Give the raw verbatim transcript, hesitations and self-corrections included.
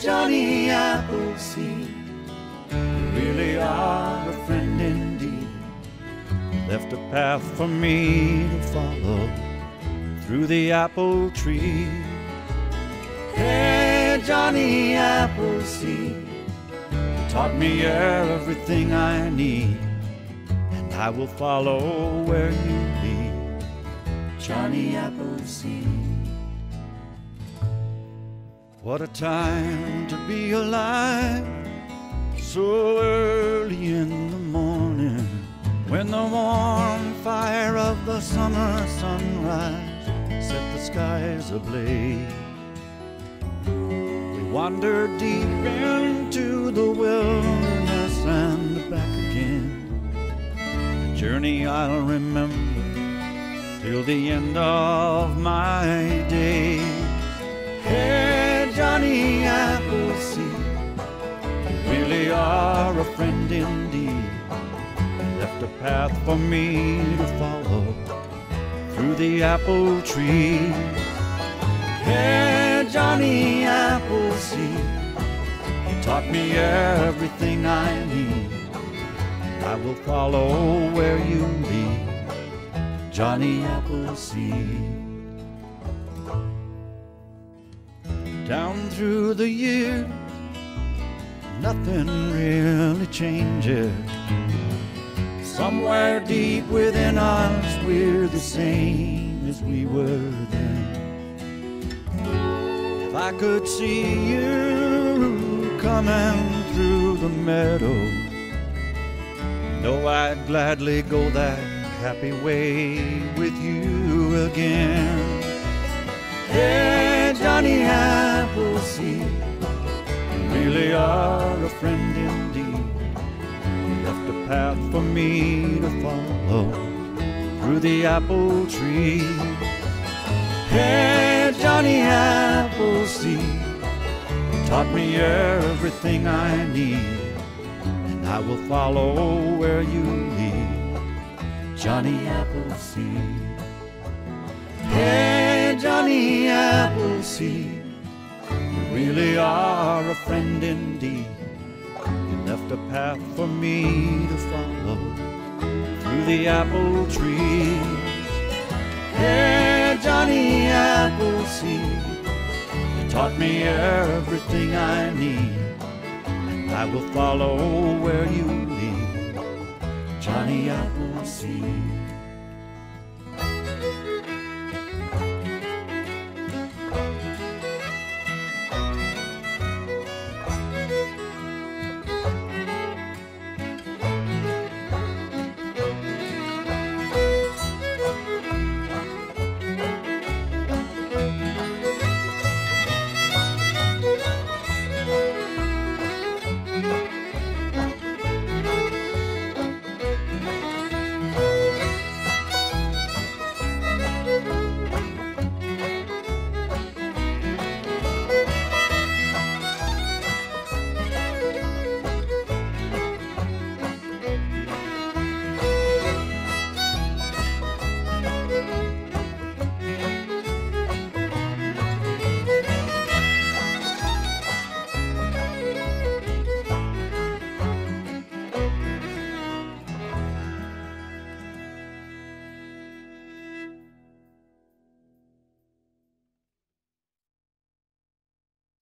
Johnny Appleseed, you really are a friend indeed. Left a path for me to follow through the apple tree. Hey, Johnny Appleseed, you taught me everything I need, and I will follow where you lead, Johnny Appleseed. What a time to be alive, so early in the morning, when the warm fire of the summer sunrise set the skies ablaze. We wandered deep into the wilderness and back again, a journey I'll remember till the end of my days. Hey, Johnny Appleseed, you really are a friend indeed. Left a path for me to follow through the apple tree. Hey, Johnny Appleseed, you taught me everything I need. I will follow where you lead, Johnny Appleseed. Down through the years, nothing really changes. Somewhere deep within us, we're the same as we were then. If I could see you coming through the meadow, know I'd gladly go that happy way with you again. Hey, Johnny Appleseed, you really are a friend indeed. You left a path for me to follow through the apple tree. Hey, Johnny Appleseed, you taught me everything I need, and I will follow where you lead, Johnny Appleseed. Hey, Johnny Appleseed, you really are a friend indeed. You left a path for me to follow through the apple trees. Hey, Johnny Appleseed, you taught me everything I need, and I will follow where you lead, Johnny Appleseed.